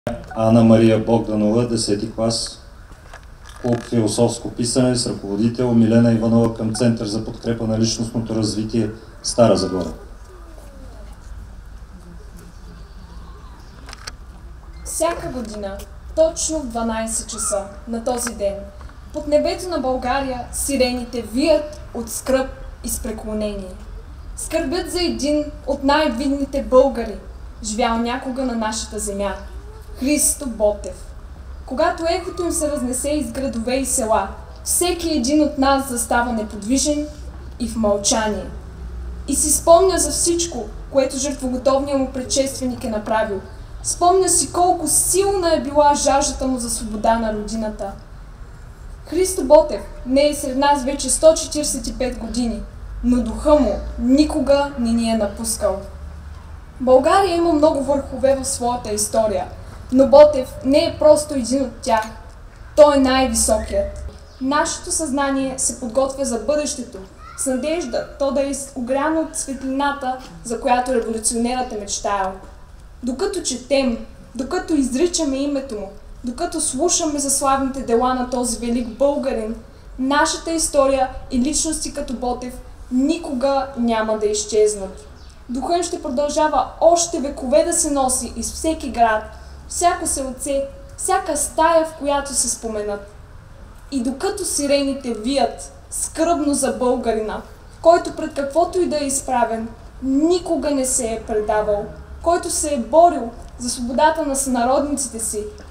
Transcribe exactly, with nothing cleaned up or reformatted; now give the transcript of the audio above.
Ана Мария Богданова, десети клас, клуб философско писане с ръководител Милена Иванова към Център за подкрепа на личностното развитие Стара Загора. Всяка година, точно в дванайсет часа на този ден, под небето на България сирените вият от скръб и с преклонение. Скърбят за един от най-видните българи, живял някога на нашата земя – Христо Ботев. Когато ехото им се разнесе из градове и села, всеки един от нас застава неподвижен и в мълчание. И си спомня за всичко, което жертвоготовният му предшественик е направил. Спомня си колко силна е била жаждата му за свобода на родината. Христо Ботев не е сред нас вече сто четиридесет и пет години, но духа му никога не ни е напускал. България има много върхове в своята история, но Ботев не е просто един от тях. Той е най-високият. Нашето съзнание се подготвя за бъдещето, с надежда то да е огряно от светлината, за която революционерът е мечтаял. Докато четем, докато изричаме името му, докато слушаме за славните дела на този велик българин, нашата история и личности като Ботев никога няма да изчезнат. Духът им ще продължава още векове да се носи из всеки град, всяко селце, всяка стая, в която се споменат. И докато сирените вият скръбно за българина, който пред каквото и да е изправен, никога не се е предавал, който се е борил за свободата на сънародниците си,